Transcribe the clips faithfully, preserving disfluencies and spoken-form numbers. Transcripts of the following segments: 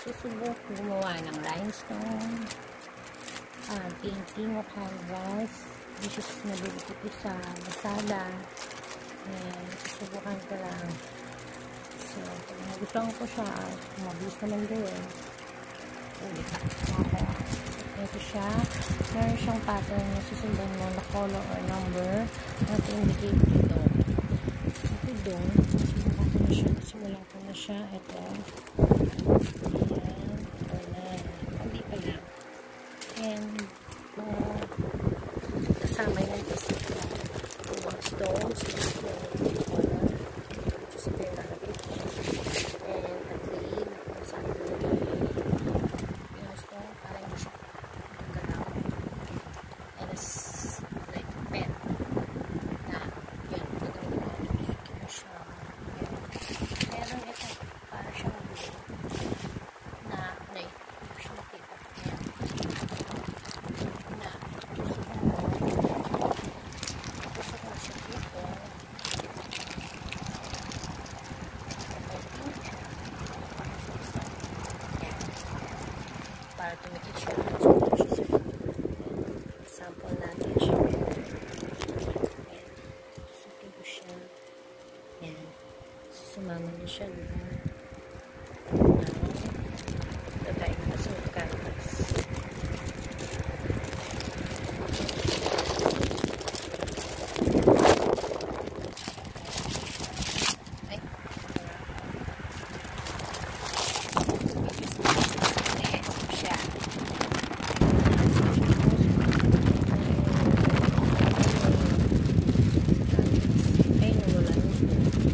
Susubok gumawa ng rhinestone uh, painting o canvas. This is nabili ko sa Lazada and susubukan ko lang. So kung nagustuhan ko siya, mabilis naman gawin, ulit ako. Ito siya, meron siyang pattern na susundan mo na color or number na to-indicate dito. Ito doon, simulan ko na siya, simulan ko na siya, ito. Ayan, ayan, hindi pa lang. And, uh, kasama yung isip na mga stones, yung color, which is very rapid. And, at the end, saan ko yung stone, parang hindi siya gagalaw. And, it's like pen na, yun, gagawin ko, susukin mo siya. Meron ito, para siyang na, na, hindi siya makita. Ayan. Na, susukin mo. Susukin mo siya dito. Para tumikit siya. Susukin siya sa sample natin siya. Ayan. Susukin ko siya. Ayan. Sumama na siya. Now, tatay na kasi magkakas. Ay, siya. Ay, nawala gusto.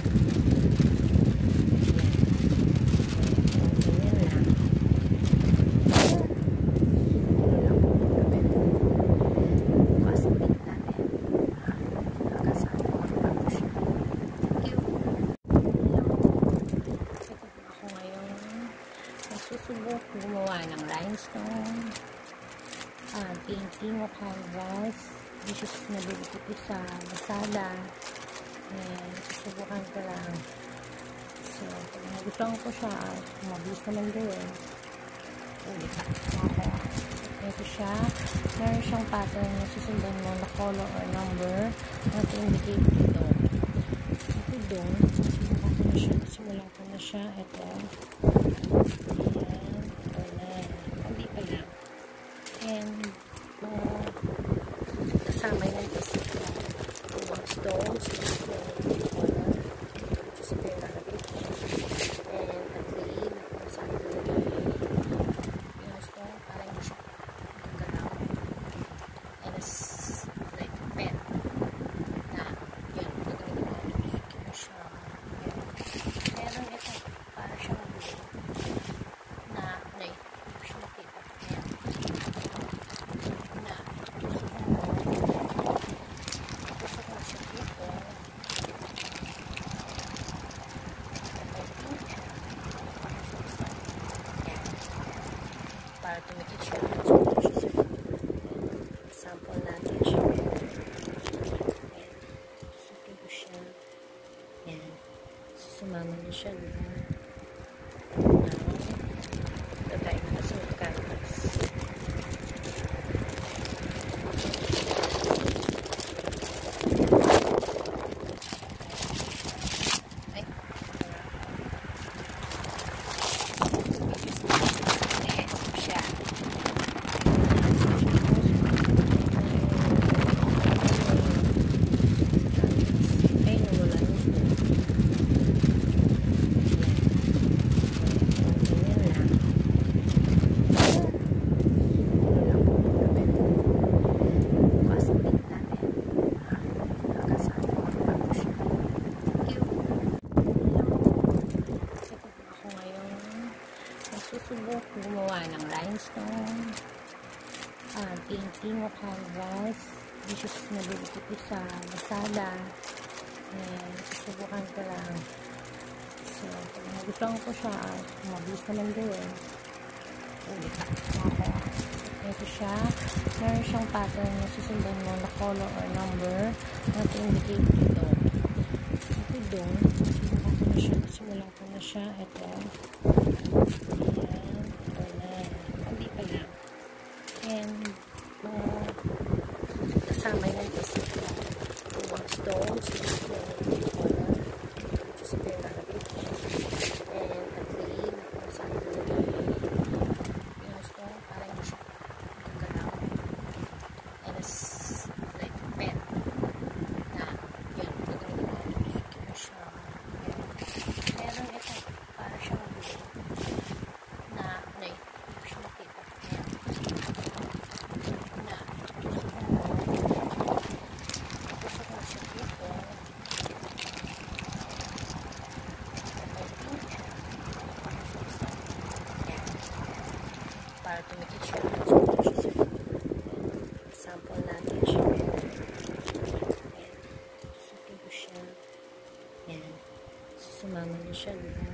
Susubok gumawa ng rhinestone uh, painting o canvas. This is nabili ko sa Lazada and susubukan ko lang. So kung nagustuhan ko siya, mabilis naman gawin, ulit ako. Ito siya, meron siyang pattern na susundan mo na color or number na to-indicate dito. Ito doon, simulan ko na siya, simulan ko na siya, ito. Ayan, ayan, hindi pa lang. And, uh, kasama yung isip na mga stones, yung color, which is very rapid. And, at the end, saan ko yung stone, parang hindi siya gagalaw. And, it's like pen na, yun, gagawin ko, susukin mo siya. Meron ito, para siyang na, na, hindi siya makita. Ayan. Na, susukin mo. Susukin mo siya dito. Ayan. Para tumikit siya. Susukin mo siya sa sample natin siya. Ayan. Susukin ko siya. Ayan. Sumama na siya. Tatay na kasi magkakas. Ay, siya. Ay, nawala gusto. Susubok gumawa ng rhinestone uh, painting o canvas. This is nabili ko sa Lazada and susubukan ko lang. So kung nagustuhan ko siya, mabilis naman gawin, ulit ako. Ito siya, meron siyang pattern na susundan mo na color or number na to-indicate dito. Ito doon, simulan ko na siya, simulan ko na siya, ito. Ayan, kasama yan kasi uh, stones, which is very Arabic, and a green, kung saan yung stone, parang hindi siya gagalaw, and a like pen, na yun, gagalaw na siya, meron ito, para siyang blue, na, na yun, hindi siya makita, na, gusto ko mo, gusto ko siya dito, para tumikit siya. So, ito siya sa sample natin siya. Ayan. Susukin ko siya. Ayan. Sumama na siya. Diba?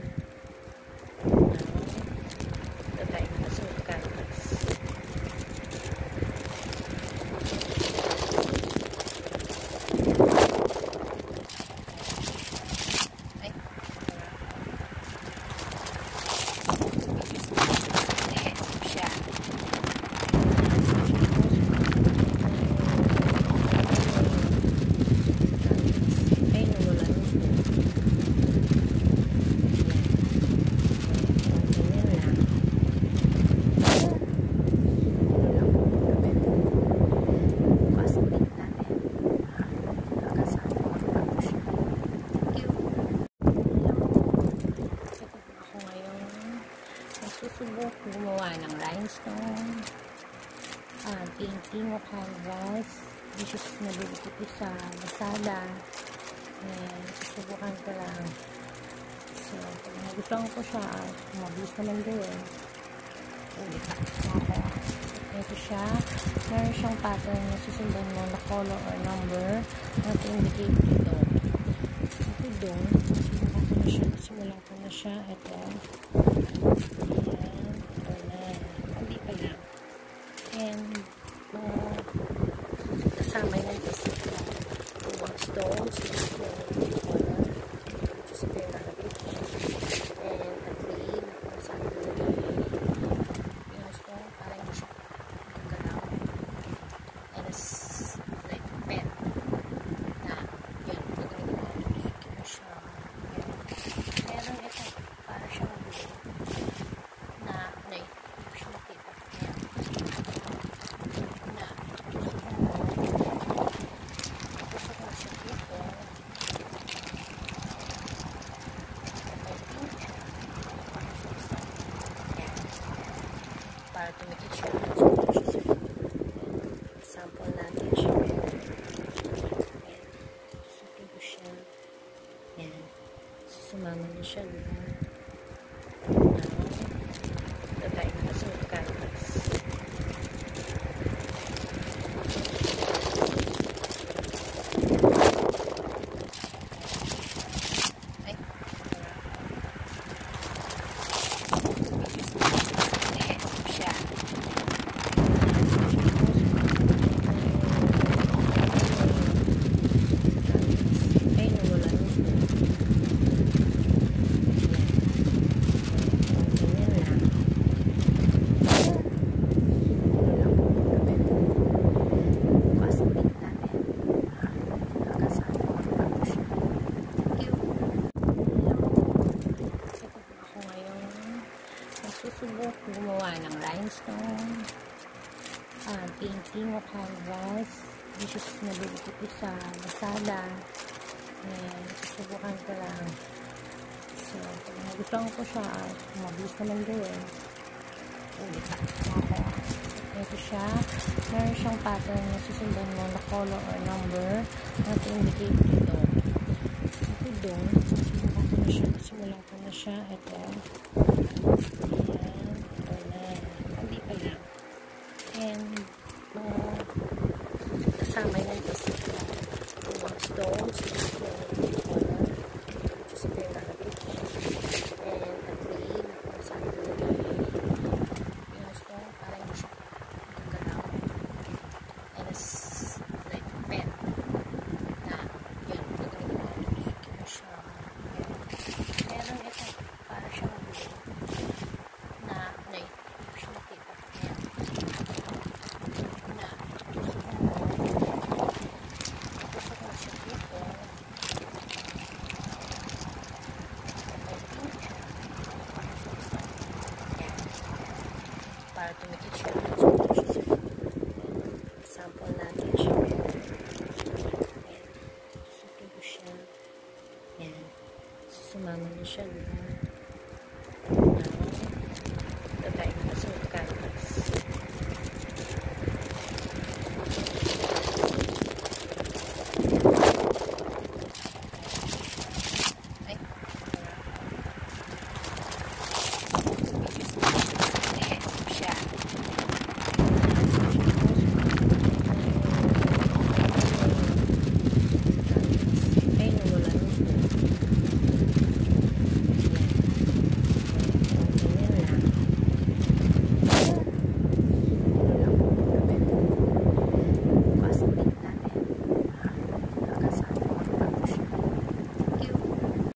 Lagay na sa carrots. Susubok gumawa ng rhinestone, uh, painting o canvas. This is nabili ko sa Lazada, and susubukan ko lang. So, pag nagustuhan ko siya, mabilis naman din, ulit ako. Ito siya, meron siyang pattern na susundan mo na color or number na to-indicate dito. Ito doon, susubukan ko na siya, simulan ko na siya. Ito, hindi pa lang. And uh, kasama yan kasi uh, stones, which is very Arabic, and a green, kung saan yung stone, parang hindi siya gagalaw, and a like pen, na yun, gagalaw na siya. Meron ito, para siyang blue, na, na yun, hindi siya makita. Na, gusto ko mo, gusto ko siya dito, para tumikit siya. So, ito siya sa sample natin siya. Ayan. Susukin ko siya. Ayan. Sumama na siya. Diba? Lagay na sa carrots. Ay, siya. Ay, nawala na siya. Susubok gumawa ng rhinestone, uh, painting o canvas. This is nabili ko sa Lazada, and susubukan ko lang. So, pag nagustuhan ko siya, mabilis naman din, ulit ako. Ito siya, meron siyang pattern na susundan mo na color or number na to-indicate dito. Ito doon, simulan ko na siya, simulan ko na siya. Ito, ayan, ito na, hindi pa lang. And uh, kasama yan kasi uh, stones, which is very Arabic, and a green, kung saan yung stone, parang hindi siya gagalaw, and a like pen, na yun, gagalaw na siya. Meron ito, para siyang blue, na, na yun, hindi siya makita. Ayan. Na, gusto ko mo, mama niya siya.